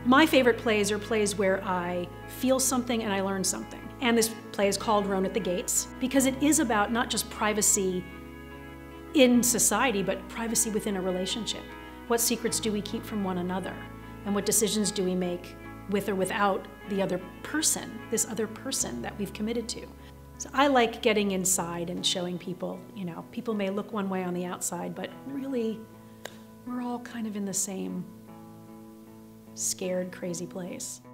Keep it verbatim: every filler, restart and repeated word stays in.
My favorite plays are plays where I feel something and I learn something. And this play is called Roan the Gates because it is about not just privacy in society, but privacy within a relationship. What secrets do we keep from one another? And what decisions do we make with or without the other person, this other person that we've committed to? So I like getting inside and showing people, you know, people may look one way on the outside, but really, we're all kind of in the same scared, crazy place.